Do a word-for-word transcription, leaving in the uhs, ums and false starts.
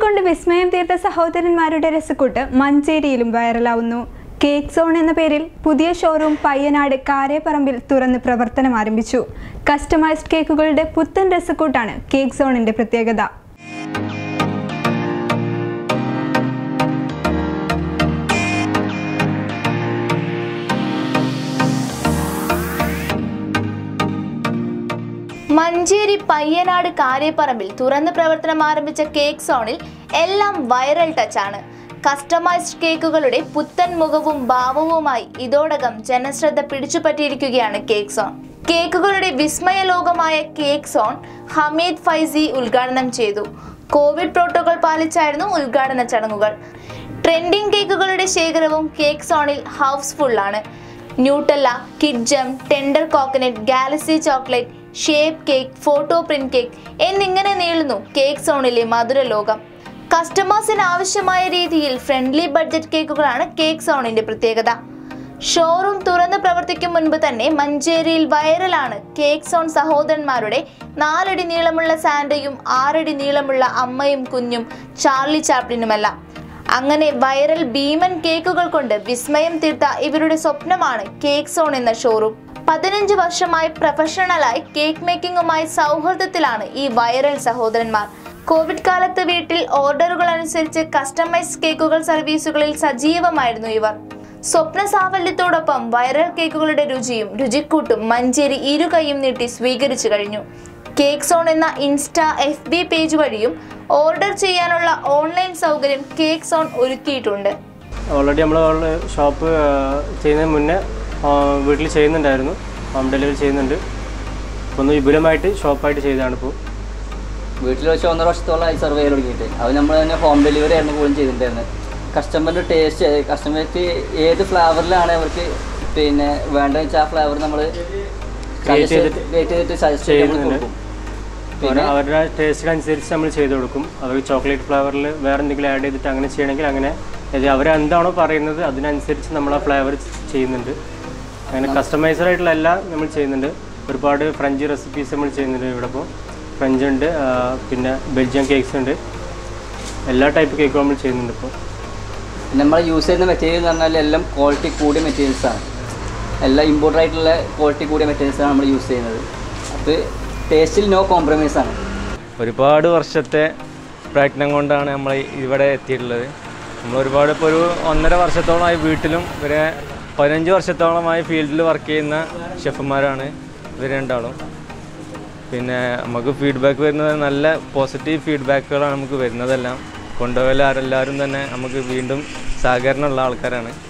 കൊണ്ട് വിസ്മയം തീർത്ത സഹോദരന്മാരുടെ രസക്കൂട്ട് മഞ്ചേരിയിലും വൈറലാവുന്നു. കേക്ക് സോൺ എന്ന പേരിൽ പുതിയ ഷോറൂം പയ്യനാട് കാരേപ്പറമ്പിൽ തുറന്ന് പ്രവർത്തനം ആരംഭിച്ചു. കസ്റ്റമൈസ്ഡ് കേക്കുകളുടെ പുത്തൻ രസക്കൂട്ടാണ് കേക്ക് സോണിന്റെ പ്രത്യേകത. മഞ്ചേരി പയ്യനാട് കാരേപ്പറമ്പിൽ തുറന്ന് പ്രവർത്തനം ആരംഭിച്ച കേക്ക് സോണിൽ എല്ലാം വൈറൽ ടച്ചാണ്. കസ്റ്റമൈസ്ഡ് കേക്കുകളുടെ പുത്തൻ മുഖവും ഭാവവുമായി ഇതോടകം ജനശ്രദ്ധ പിടിച്ചുപറ്റിയിരിക്കുകയാണ് കേക്ക് സോൺ. കേക്കുകളുടെ വിസ്മയ ലോകമായ കേക്ക് സോൺ ഹമീദ് ഫൈസി ഉദ്ഘാടനം ചെയ്തു. കോവിഡ് പ്രോട്ടോകോൾ പാലിച്ചായിരുന്നു ഉദ്ഘാടന ചടങ്ങുകൾ. ട്രെൻഡിംഗ് കേക്കുകളുടെ ശേഖരവും കേക്ക് സോണിൽ ഹൗസ്ഫുള്ളാണ്. ന്യൂട്ടല്ല, കിഡ് ജം, tender coconut, galaxy chocolate, shape cake, photo print cake എന്നിങ്ങനെ നീളുന്നു കേക്ക് സോണിലെ മധുര ലോകം. കസ്റ്റമേഴ്സിന് ആവശ്യമായ രീതിയിൽ ഫ്രണ്ട്ലി ബഡ്ജറ്റ് കേക്കുകളാണ് കേക്ക് സോണിന്റെ പ്രത്യേകത. ഷോറൂം തുറന്ന് പ്രവർത്തിക്കും മുൻപ് തന്നെ മഞ്ചേരിയിൽ വൈറലാണ് കേക്ക് സോൺ സഹോദരന്മാരുടെ നാലടി നീളമുള്ള സാന്റയും ആറടി നീളമുള്ള അമ്മയും കുഞ്ഞും ചാർലി ചാപ്ലിനുമെല്ലാം. അങ്ങനെ വൈറൽ ഭീമൻ കേക്കുകൾ കൊണ്ട് വിസ്മയം തീർത്ത ഇവരുടെ സ്വപ്നമാണ് കേക്ക് സോൺ എന്ന ഷോറൂം. പതിനഞ്ച് വർഷമായി പ്രൊഫഷണലായി കേക്ക് മേക്കിംഗുമായി സൗഹൃദത്തിലാണ് ഈ വൈറൽ സഹോദരന്മാർ. കോവിഡ് കാലത്ത് വീട്ടിൽ ഓർഡറുകൾ അനുസരിച്ച് കസ്റ്റമൈസ്ഡ് കേക്കുകൾ സർവീസുകളിൽ സജീവമായിരുന്നു ഇവർ. സ്വപ്ന സാഫല്യത്തോടൊപ്പം വൈറൽ കേക്കുകളുടെ രുചിയും രുചിക്കൂട്ടും മഞ്ചേരി ഇരു കൈയും നീട്ടി സ്വീകരിച്ചു കഴിഞ്ഞു. കേക്ക് സോൺ എന്ന ഇൻസ്റ്റാ എഫ് ബി പേജ് വഴിയും ഓർഡർ ചെയ്യാനുള്ള ഓൺലൈൻ സൗകര്യം കേക്ക് സോൺ ഒരുക്കിയിട്ടുണ്ട്. ഓൾറെഡി നമ്മൾ ഷോപ്പ് ചെയ്യുന്നതിന് മുന്നേ വീട്ടിൽ ചെയ്യുന്നുണ്ടായിരുന്നു, ഹോം ഡെലിവറി ചെയ്യുന്നുണ്ട്. ഒന്ന് വിപുലമായിട്ട് ഷോപ്പായിട്ട് ചെയ്തതാണ്. ഇപ്പോൾ വീട്ടിൽ വെച്ച് ഒന്നര വർഷത്തോളമായി സെർവ് ചെയ്യാൻ തുടങ്ങിയിട്ട് അത് നമ്മൾ തന്നെ ഹോം ഡെലിവറി ആയിരുന്നു കൂടുതലും ചെയ്തിട്ടുണ്ടായിരുന്നത്. കസ്റ്റമറിൻ്റെ ടേസ്റ്റ്, കസ്റ്റമർക്ക് ഏത് ഫ്ലേവറിലാണ് അവർക്ക് പിന്നെ വേണ്ടതെന്ന് വെച്ചാൽ ആ ഫ്ലേവർ നമ്മൾ വെയിറ്റ് ചെയ്തിട്ട് സജസ്റ്റ് ചെയ്യുന്നുണ്ട്. പിന്നെ അവരുടെ ടേസ്റ്റിനനുസരിച്ച് നമ്മൾ ചെയ്ത് കൊടുക്കും. അവർക്ക് ചോക്ലേറ്റ് ഫ്ലേവറിൽ വേറെ എന്തെങ്കിലും ആഡ് ചെയ്തിട്ട് അങ്ങനെ ചെയ്യണമെങ്കിൽ അങ്ങനെ അവരെന്താണോ പറയുന്നത് അതിനനുസരിച്ച് നമ്മൾ ആ ഫ്ലേവർ ചെയ്യുന്നുണ്ട്. അങ്ങനെ കസ്റ്റമൈസ്ഡ് ആയിട്ടുള്ള എല്ലാം നമ്മൾ ചെയ്യുന്നുണ്ട്. ഒരുപാട് ഫ്രഞ്ച് റെസിപ്പീസ് നമ്മൾ ചെയ്യുന്നുണ്ട്. ഇവിടെ ഇപ്പോൾ ഫ്രഞ്ച് ഉണ്ട്, പിന്നെ ബെൽജിയം കേക്ക്സ് ഉണ്ട്, എല്ലാ ടൈപ്പ് കേക്കും നമ്മൾ ചെയ്യുന്നുണ്ട്. ഇപ്പോൾ നമ്മൾ യൂസ് ചെയ്യുന്ന മെറ്റീരിയൽ എന്ന് പറഞ്ഞാൽ എല്ലാം ക്വാളിറ്റി കൂടിയ മെറ്റീരിയൽസാണ്. എല്ലാം ഇമ്പോർട്ടൻ്റ് ആയിട്ടുള്ള ക്വാളിറ്റി കൂടിയ മെറ്റീരിയൽസാണ് നമ്മൾ യൂസ് ചെയ്യുന്നത്. അത് ടേസ്റ്റിൽ നോ കോംപ്രമൈസ് ആണ്. ഒരുപാട് വർഷത്തെ പ്രയത്നം കൊണ്ടാണ് നമ്മൾ ഇവിടെ എത്തിയിട്ടുള്ളത്. നമ്മൾ ഒരുപാട് ഇപ്പോൾ ഒരു ഒന്നര വർഷത്തോളമായി വീട്ടിലും ഇവരെ പതിനഞ്ച് വർഷത്തോളമായി ഫീൽഡിൽ വർക്ക് ചെയ്യുന്ന ഷെഫുമാരാണ് ഇവർ രണ്ടാളും. പിന്നെ നമുക്ക് ഫീഡ്ബാക്ക് വരുന്നത് നല്ല പോസിറ്റീവ് ഫീഡ്ബാക്കുകളാണ് നമുക്ക് വരുന്നതെല്ലാം. കൊണ്ടുപോയാൽ ആരെല്ലാവരും തന്നെ നമുക്ക് വീണ്ടും സഹകരണമുള്ള ആൾക്കാരാണ്.